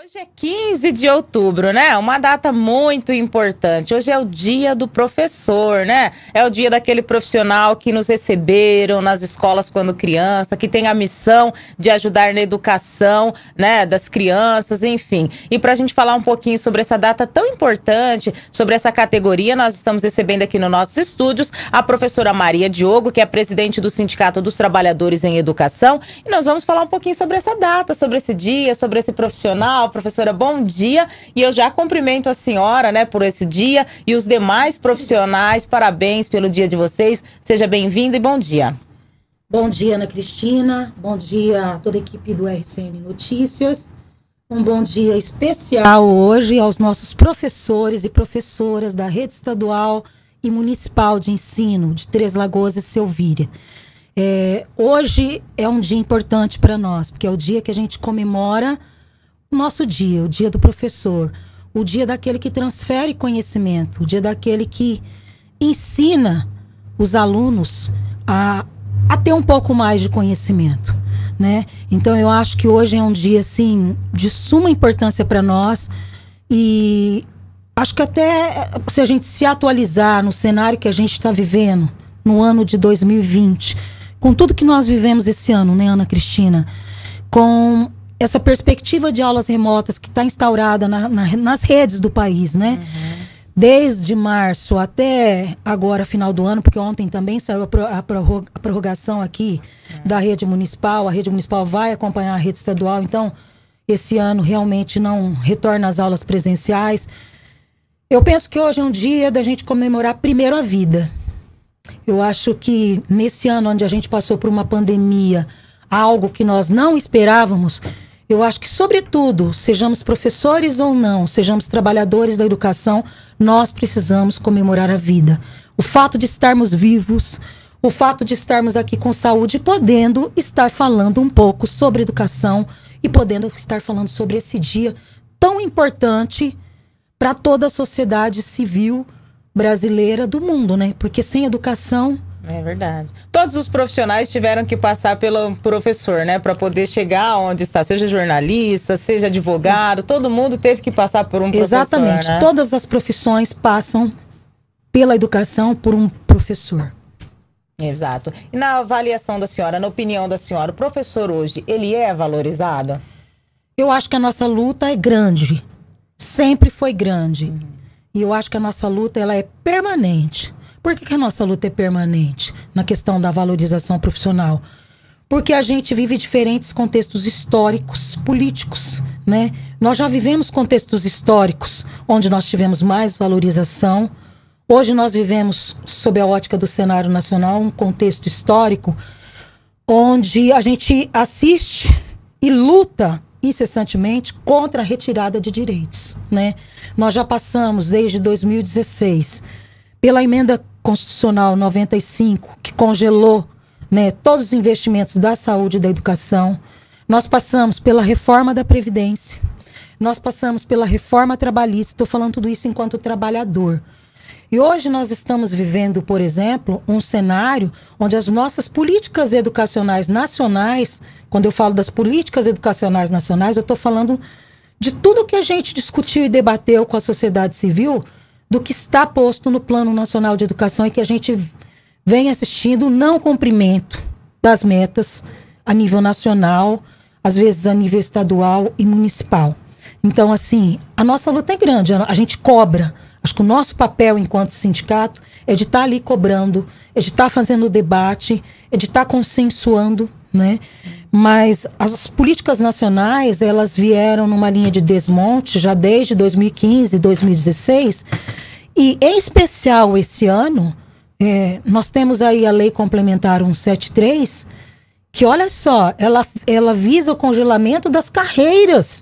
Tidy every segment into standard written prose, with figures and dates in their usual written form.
Hoje é 15 de outubro, né? Uma data muito importante. Hoje é o dia do professor, né? É o dia daquele profissional que nos receberam nas escolas quando criança, que tem a missão de ajudar na educação, né, das crianças, enfim. E para a gente falar um pouquinho sobre essa data tão importante, sobre essa categoria, nós estamos recebendo aqui nos nossos estúdios a professora Maria Diogo, que é presidente do Sindicato dos Trabalhadores em Educação. E nós vamos falar um pouquinho sobre essa data, sobre esse dia, sobre esse profissional. Professora, bom dia, e eu já cumprimento a senhora, né, por esse dia e os demais profissionais, parabéns pelo dia de vocês, seja bem-vinda e bom dia. Bom dia, Ana Cristina, bom dia a toda a equipe do RCN Notícias, um bom dia especial hoje aos nossos professores e professoras da Rede Estadual e Municipal de Ensino de Três Lagoas e Selvíria. Hoje é um dia importante para nós, porque é o dia que a gente comemora o nosso dia, o dia do professor, o dia daquele que transfere conhecimento, o dia daquele que ensina os alunos a ter um pouco mais de conhecimento, né? Então eu acho que hoje é um dia assim de suma importância para nós e acho que até se a gente se atualizar no cenário que a gente está vivendo no ano de 2020, com tudo que nós vivemos esse ano, né, Ana Cristina, com essa perspectiva de aulas remotas que está instaurada nas redes do país, né? Uhum. Desde março até agora, final do ano, porque ontem também saiu a prorrogação aqui da rede municipal. A rede municipal vai acompanhar a rede estadual, então esse ano realmente não retorna às aulas presenciais. Eu penso que hoje é um dia da gente comemorar primeiro a vida. Eu acho que nesse ano onde a gente passou por uma pandemia, algo que nós não esperávamos, eu acho que, sobretudo, sejamos professores ou não, sejamos trabalhadores da educação, nós precisamos comemorar a vida. O fato de estarmos vivos, o fato de estarmos aqui com saúde, podendo estar falando um pouco sobre educação e podendo estar falando sobre esse dia tão importante para toda a sociedade civil brasileira do mundo, né? Porque sem educação... É verdade. Todos os profissionais tiveram que passar pelo professor, né? Para poder chegar onde está, seja jornalista, seja advogado, todo mundo teve que passar por um professor. Exatamente. Né? Todas as profissões passam pela educação por um professor. Exato. E na avaliação da senhora, na opinião da senhora, o professor hoje, ele é valorizado? Eu acho que a nossa luta é grande. Sempre foi grande. E eu acho que a nossa luta, ela é permanente. Por que a nossa luta é permanente na questão da valorização profissional? Porque a gente vive diferentes contextos históricos, políticos, né? Nós já vivemos contextos históricos onde nós tivemos mais valorização. Hoje nós vivemos, sob a ótica do cenário nacional, um contexto histórico onde a gente assiste e luta incessantemente contra a retirada de direitos, né? Nós já passamos desde 2016 pela emenda constitucional 95, que congelou, né, todos os investimentos da saúde e da educação. Nós passamos pela reforma da Previdência. Nós passamos pela reforma trabalhista. Estou falando tudo isso enquanto trabalhador. E hoje nós estamos vivendo, por exemplo, um cenário onde as nossas políticas educacionais nacionais, quando eu falo das políticas educacionais nacionais, eu estou falando de tudo que a gente discutiu e debateu com a sociedade civil, do que está posto no Plano Nacional de Educação e que a gente vem assistindo o não cumprimento das metas a nível nacional, às vezes a nível estadual e municipal. Então, assim, a nossa luta é grande, a gente cobra. Acho que o nosso papel enquanto sindicato é de estar ali cobrando, é de estar fazendo o debate, é de estar consensuando, né? Mas as políticas nacionais, elas vieram numa linha de desmonte já desde 2015, 2016, e em especial esse ano, nós temos aí a Lei Complementar 173, que olha só, ela visa o congelamento das carreiras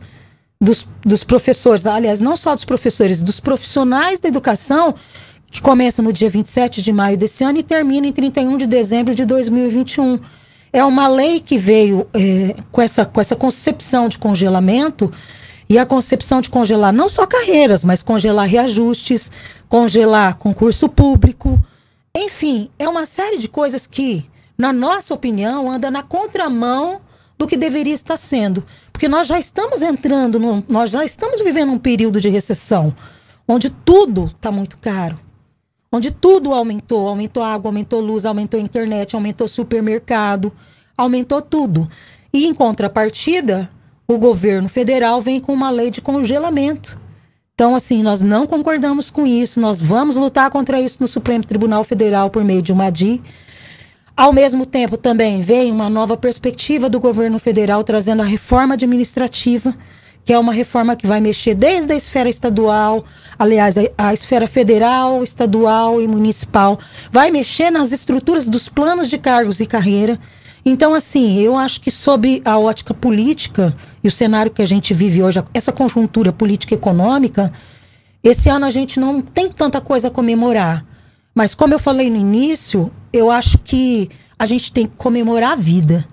dos professores, aliás, não só dos professores, dos profissionais da educação, que começa no dia 27 de maio desse ano e termina em 31 de dezembro de 2021. É uma lei que veio com essa concepção de congelamento, e a concepção de congelar não só carreiras, mas congelar reajustes, congelar concurso público. Enfim, é uma série de coisas que, na nossa opinião, anda na contramão do que deveria estar sendo. Porque nós já estamos entrando, nós já estamos vivendo um período de recessão, onde tudo está muito caro. Onde tudo aumentou. Aumentou água, aumentou luz, aumentou internet, aumentou supermercado, aumentou tudo. E em contrapartida, o governo federal vem com uma lei de congelamento. Então, assim, nós não concordamos com isso, nós vamos lutar contra isso no Supremo Tribunal Federal por meio de uma ADI. Ao mesmo tempo, também vem uma nova perspectiva do governo federal trazendo a reforma administrativa, que é uma reforma que vai mexer desde a esfera estadual, aliás, a esfera federal, estadual e municipal, vai mexer nas estruturas dos planos de cargos e carreira. Então, assim, eu acho que sob a ótica política e o cenário que a gente vive hoje, essa conjuntura política e econômica, esse ano a gente não tem tanta coisa a comemorar. Mas, como eu falei no início, eu acho que a gente tem que comemorar a vida.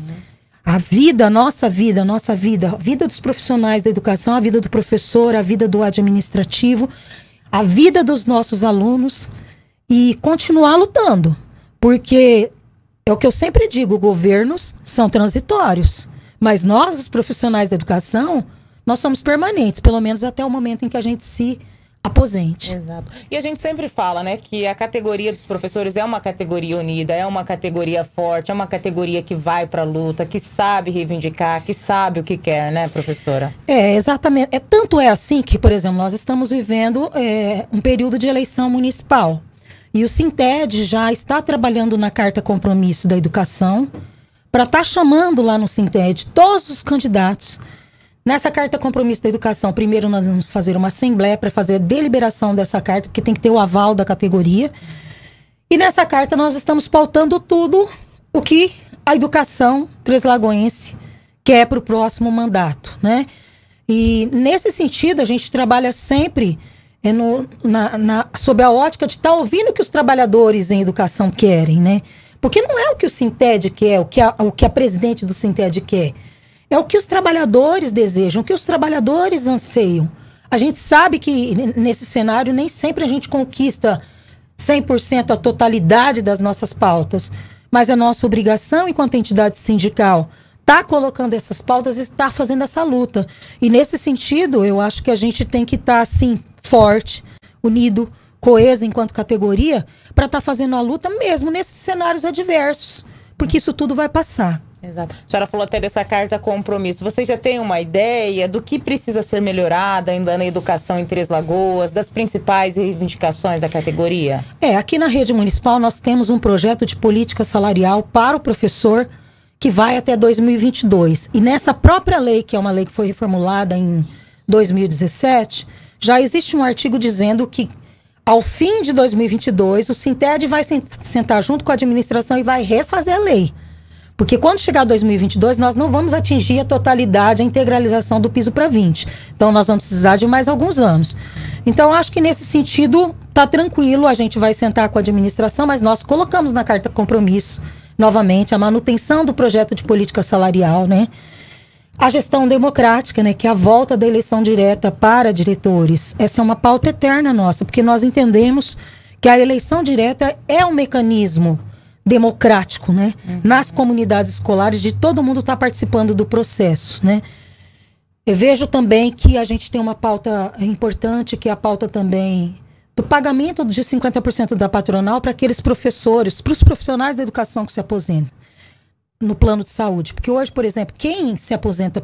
A vida, a nossa vida, a vida dos profissionais da educação, a vida do professor, a vida do administrativo, a vida dos nossos alunos e continuar lutando. Porque é o que eu sempre digo, governos são transitórios, mas nós, os profissionais da educação, nós somos permanentes, pelo menos até o momento em que a gente se aposente. Exato. E a gente sempre fala, né, que a categoria dos professores é uma categoria unida, é uma categoria forte, é uma categoria que vai para a luta, que sabe reivindicar, que sabe o que quer, né, professora? Exatamente. Tanto é assim que, por exemplo, nós estamos vivendo um período de eleição municipal. E o Sinted já está trabalhando na Carta Compromisso da Educação para estar chamando lá no Sinted todos os candidatos. Nessa Carta Compromisso da Educação, primeiro nós vamos fazer uma assembleia para fazer a deliberação dessa carta, porque tem que ter o aval da categoria. E nessa carta nós estamos pautando tudo o que a educação treslagoense quer para o próximo mandato, né? E nesse sentido a gente trabalha sempre sob a ótica de estar ouvindo o que os trabalhadores em educação querem, né? Porque não é o que o Sinted quer, o que a presidente do Sinted quer. É o que os trabalhadores desejam, o que os trabalhadores anseiam. A gente sabe que nesse cenário nem sempre a gente conquista 100% a totalidade das nossas pautas, mas é nossa obrigação enquanto entidade sindical tá colocando essas pautas e está fazendo essa luta. E nesse sentido, eu acho que a gente tem que estar assim forte, unido, coeso enquanto categoria, para estar fazendo a luta mesmo nesses cenários adversos, porque isso tudo vai passar. Exato. A senhora falou até dessa carta compromisso. Você já tem uma ideia do que precisa ser melhorado ainda na educação em Três Lagoas, das principais reivindicações da categoria? Aqui na rede municipal nós temos um projeto de política salarial para o professor que vai até 2022. E nessa própria lei, que é uma lei que foi reformulada em 2017, já existe um artigo dizendo que ao fim de 2022 o Sinted vai sentar junto com a administração e vai refazer a lei. Porque quando chegar 2022, nós não vamos atingir a totalidade, a integralização do piso para 20. Então, nós vamos precisar de mais alguns anos. Então, acho que nesse sentido, tá tranquilo, a gente vai sentar com a administração, mas nós colocamos na Carta Compromisso, novamente, a manutenção do projeto de política salarial, né? A gestão democrática, né? Que é a volta da eleição direta para diretores. Essa é uma pauta eterna nossa, porque nós entendemos que a eleição direta é um mecanismo democrático, né? Nas comunidades escolares, de todo mundo estar participando do processo, né? Eu vejo também que a gente tem uma pauta importante, que é a pauta também do pagamento de 50% da patronal para aqueles professores, para os profissionais da educação que se aposentam no plano de saúde. Porque hoje, por exemplo, quem se aposenta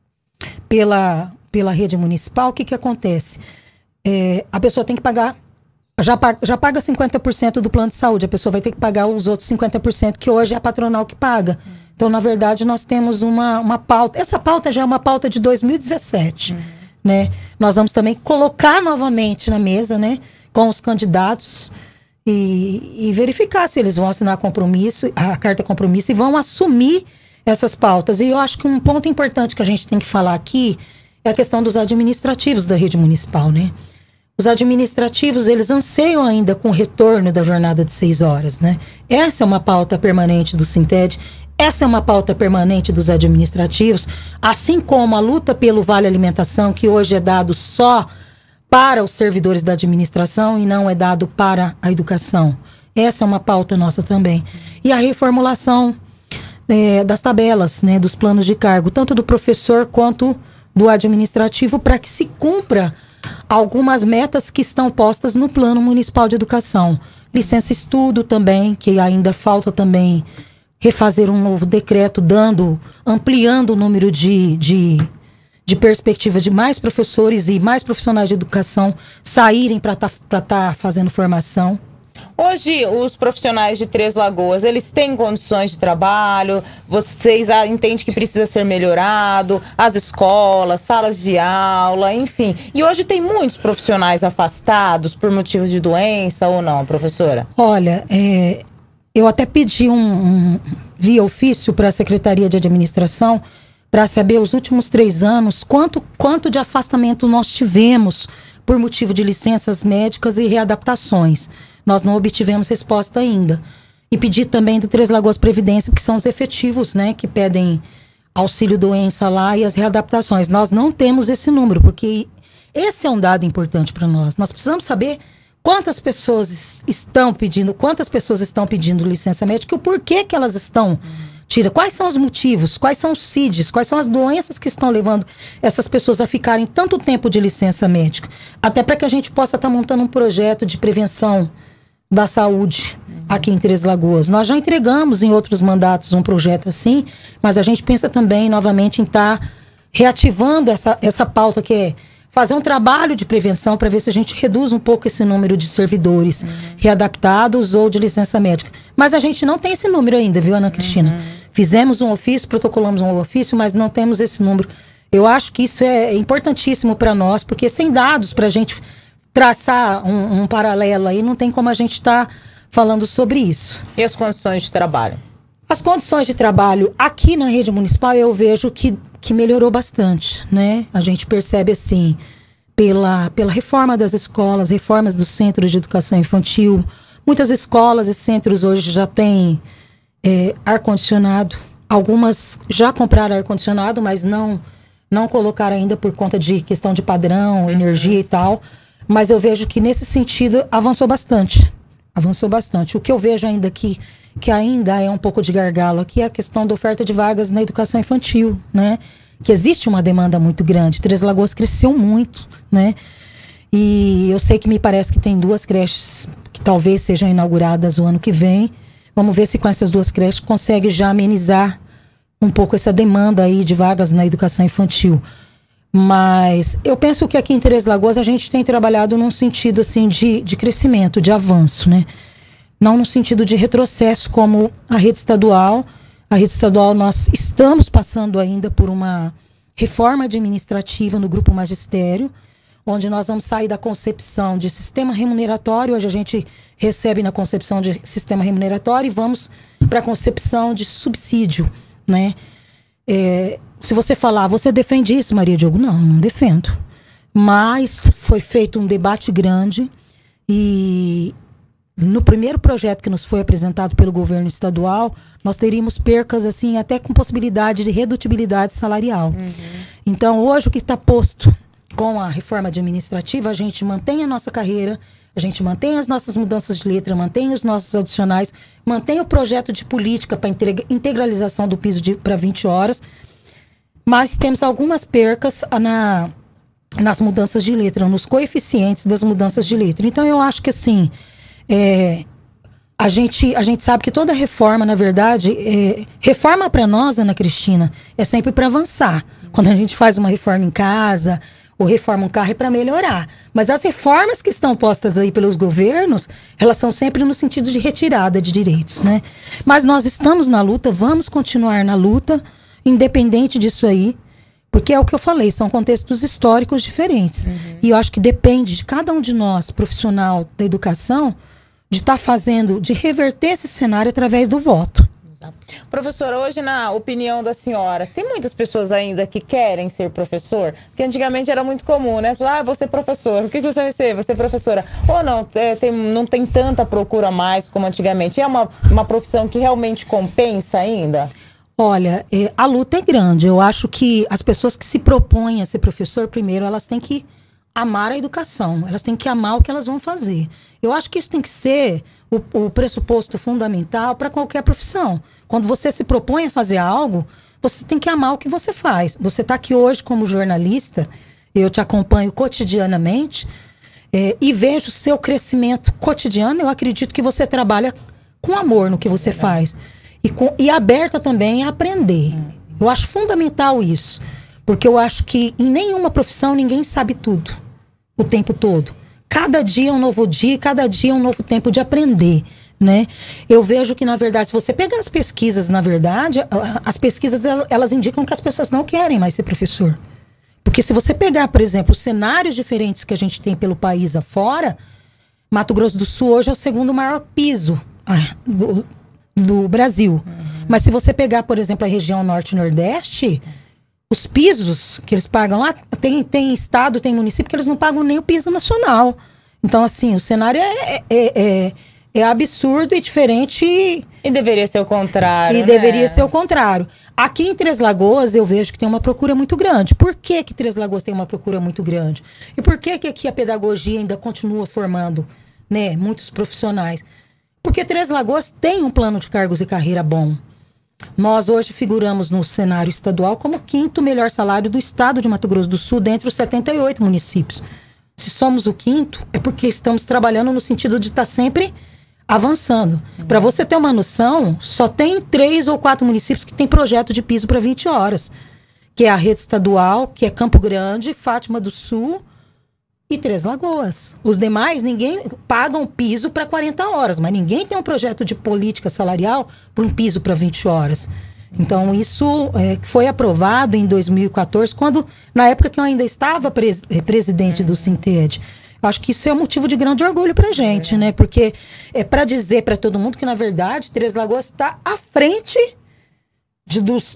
pela rede municipal, o que acontece? A pessoa tem que pagar já paga 50% do plano de saúde, a pessoa vai ter que pagar os outros 50% que hoje é a patronal que paga. Então, na verdade, nós temos uma pauta. Essa pauta já é uma pauta de 2017, né? Nós vamos também colocar novamente na mesa, né, com os candidatos e verificar se eles vão assinar a carta compromisso e vão assumir essas pautas. E eu acho que um ponto importante que a gente tem que falar aqui é a questão dos administrativos da rede municipal, né? Os administrativos, eles anseiam ainda com o retorno da jornada de 6 horas, né? Essa é uma pauta permanente do Sinted, essa é uma pauta permanente dos administrativos, assim como a luta pelo Vale Alimentação, que hoje é dado só para os servidores da administração e não é dado para a educação. Essa é uma pauta nossa também. E a reformulação das tabelas, né, dos planos de cargo, tanto do professor quanto do administrativo, para que se cumpra algumas metas que estão postas no Plano Municipal de Educação. Licença estudo também, que ainda falta também refazer um novo decreto, ampliando o número de perspectiva de mais professores e mais profissionais de educação saírem para tá fazendo formação. Hoje, os profissionais de Três Lagoas, eles têm condições de trabalho? Vocês entendem que precisa ser melhorado? As escolas, salas de aula, enfim. E hoje tem muitos profissionais afastados por motivos de doença ou não, professora? Olha, eu até pedi via ofício para a Secretaria de Administração para saber os últimos 3 anos quanto de afastamento nós tivemos por motivo de licenças médicas e readaptações. Nós não obtivemos resposta ainda. E pedi também do Três Lagoas Previdência, que são os efetivos, né, que pedem auxílio doença lá e as readaptações. Nós não temos esse número, porque esse é um dado importante para nós. Nós precisamos saber quantas pessoas estão pedindo licença médica e o porquê que elas estão quais são os motivos, quais são os CIDs, quais são as doenças que estão levando essas pessoas a ficarem tanto tempo de licença médica. Até para que a gente possa estar montando um projeto de prevenção da saúde aqui em Três Lagoas. Nós já entregamos em outros mandatos um projeto assim, mas a gente pensa também novamente em estar reativando essa pauta, que é fazer um trabalho de prevenção para ver se a gente reduz um pouco esse número de servidores readaptados ou de licença médica. Mas a gente não tem esse número ainda, viu, Ana Cristina? Fizemos um ofício, protocolamos um ofício, mas não temos esse número. Eu acho que isso é importantíssimo para nós, porque sem dados para a gente traçar um paralelo aí, não tem como a gente estar falando sobre isso. E as condições de trabalho? As condições de trabalho aqui na rede municipal eu vejo que melhorou bastante, né? A gente percebe assim, pela reforma das escolas, reformas dos centros de educação infantil. Muitas escolas e centros hoje já têm ar-condicionado. Algumas já compraram ar-condicionado, mas não colocaram ainda por conta de questão de padrão, energia e tal. Mas eu vejo que nesse sentido avançou bastante. Avançou bastante. O que eu vejo ainda que ainda é um pouco de gargalo aqui é a questão da oferta de vagas na educação infantil, né? Que existe uma demanda muito grande. Três Lagoas cresceu muito, né? E eu sei que me parece que tem 2 creches que talvez sejam inauguradas o ano que vem. Vamos ver se com essas 2 creches consegue já amenizar um pouco essa demanda aí de vagas na educação infantil. Mas eu penso que aqui em Três Lagoas a gente tem trabalhado num sentido assim de crescimento, de avanço, né? Não no sentido de retrocesso como a rede estadual. A rede estadual nós estamos passando ainda por uma reforma administrativa no Grupo Magistério, onde nós vamos sair da concepção de sistema remuneratório. Hoje a gente recebe na concepção de sistema remuneratório e vamos para a concepção de subsídio, né? Se você falar, você defende isso, Maria Diogo? Não defendo. Mas foi feito um debate grande e no primeiro projeto que nos foi apresentado pelo governo estadual, nós teríamos percas assim, até com possibilidade de redutibilidade salarial. Então, hoje o que está posto com a reforma administrativa, a gente mantém a nossa carreira, a gente mantém as nossas mudanças de letra, mantém os nossos adicionais, mantém o projeto de política para integralização do piso para 20 horas, mas temos algumas percas nas mudanças de letra, nos coeficientes das mudanças de letra. Então, eu acho que assim, a gente sabe que toda reforma, na verdade, reforma para nós, Ana Cristina, é sempre para avançar. Quando a gente faz uma reforma em casa ou reforma um carro, é para melhorar. Mas as reformas que estão postas aí pelos governos, elas são sempre no sentido de retirada de direitos, né? Mas nós estamos na luta, vamos continuar na luta, independente disso aí, porque é o que eu falei, são contextos históricos diferentes. E eu acho que depende de cada um de nós, profissional da educação, de estar fazendo, de reverter esse cenário através do voto. Professora, hoje, na opinião da senhora, tem muitas pessoas ainda que querem ser professor? Porque antigamente era muito comum, né? Falar, vou ser professor. O que você vai ser? Vou ser professora. Ou não, não tem tanta procura mais como antigamente. É uma profissão que realmente compensa ainda? Olha, a luta é grande. Eu acho que as pessoas que se propõem a ser professor, primeiro, elas têm que amar a educação. Elas têm que amar o que elas vão fazer. Eu acho que isso tem que ser o pressuposto fundamental para qualquer profissão. Quando você se propõe a fazer algo, você tem que amar o que você faz. Você está aqui hoje como jornalista, eu te acompanho cotidianamente e vejo o seu crescimento cotidiano. Eu acredito que você trabalha com amor no que você faz. E aberta também a aprender. Eu acho fundamental isso. Porque eu acho que em nenhuma profissão ninguém sabe tudo o tempo todo. Cada dia é um novo dia, cada dia é um novo tempo de aprender, né? Eu vejo que, na verdade, se você pegar as pesquisas, na verdade, as pesquisas, elas indicam que as pessoas não querem mais ser professor. Porque se você pegar, por exemplo, os cenários diferentes que a gente tem pelo país afora, Mato Grosso do Sul hoje é o segundo maior piso do Brasil. Mas se você pegar, por exemplo, a região Norte e Nordeste, os pisos que eles pagam lá, tem estado, tem município que eles não pagam nem o piso nacional. Então, assim, o cenário é absurdo e diferente. E deveria ser o contrário, E deveria ser o contrário. Aqui em Três Lagoas, eu vejo que tem uma procura muito grande. Por que que Três Lagoas tem uma procura muito grande? E por que que aqui a pedagogia ainda continua formando, né, muitos profissionais? Porque Três Lagoas tem um plano de cargos e carreira bom. Nós hoje figuramos no cenário estadual como o 5º melhor salário do estado de Mato Grosso do Sul, dentre os 78 municípios. Se somos o 5º, é porque estamos trabalhando no sentido de estar sempre avançando. Para você ter uma noção, só tem 3 ou 4 municípios que tem projeto de piso para 20 horas. Que é a rede estadual, que é Campo Grande, Fátima do Sul e Três Lagoas. Os demais, ninguém pagam piso para 40 horas, mas ninguém tem um projeto de política salarial para um piso para 20 horas. Então, isso foi aprovado em 2014, na época que eu ainda estava presidente do Sinted. Eu acho que isso é um motivo de grande orgulho para a gente, né? Porque é para dizer para todo mundo que, na verdade, Três Lagoas está à frente dos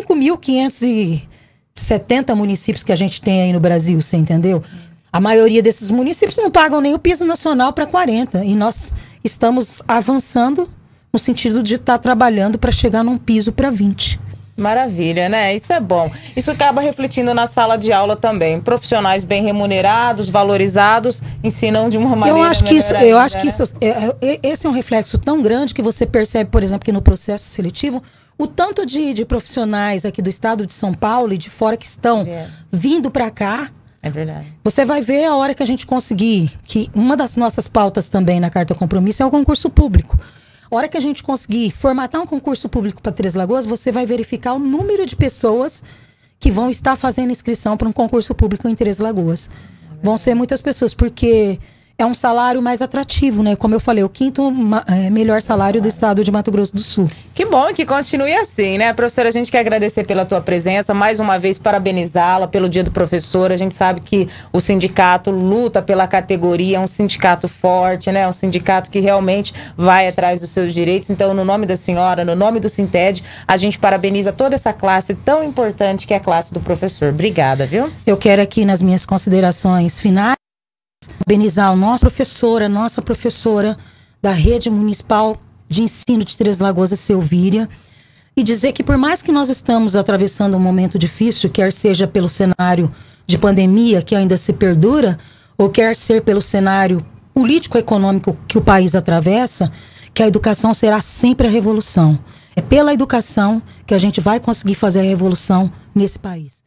5.570 municípios que a gente tem aí no Brasil, você entendeu? A maioria desses municípios não pagam nem o piso nacional para 40. E nós estamos avançando no sentido de estar trabalhando para chegar num piso para 20. Maravilha, né? Isso é bom. Isso acaba refletindo na sala de aula também. Profissionais bem remunerados, valorizados, ensinam de uma maneira Eu acho que esse é um reflexo tão grande que você percebe, por exemplo, que no processo seletivo, o tanto de profissionais aqui do estado de São Paulo e de fora que estão vindo para cá. É verdade. Você vai ver a hora que a gente conseguir, que uma das nossas pautas também na Carta Compromisso é o concurso público. A hora que a gente conseguir formatar um concurso público para Três Lagoas, você vai verificar o número de pessoas que vão estar fazendo inscrição para um concurso público em Três Lagoas. Vão ser muitas pessoas, porque é um salário mais atrativo, né? Como eu falei, o 5º melhor salário do estado de Mato Grosso do Sul. Que bom que continue assim, né? Professora, a gente quer agradecer pela tua presença, mais uma vez parabenizá-la pelo Dia do Professor. A gente sabe que o sindicato luta pela categoria, é um sindicato forte, né? Um sindicato que realmente vai atrás dos seus direitos. Então, no nome da senhora, no nome do Sinted, a gente parabeniza toda essa classe tão importante que é a classe do professor. Obrigada, viu? Eu quero aqui, nas minhas considerações finais, parabenizar a nossa professora da Rede Municipal de Ensino de Três Lagoas, a Silvíria, e dizer que por mais que nós estamos atravessando um momento difícil, quer seja pelo cenário de pandemia que ainda se perdura, ou quer ser pelo cenário político-econômico que o país atravessa, que a educação será sempre a revolução. É pela educação que a gente vai conseguir fazer a revolução nesse país.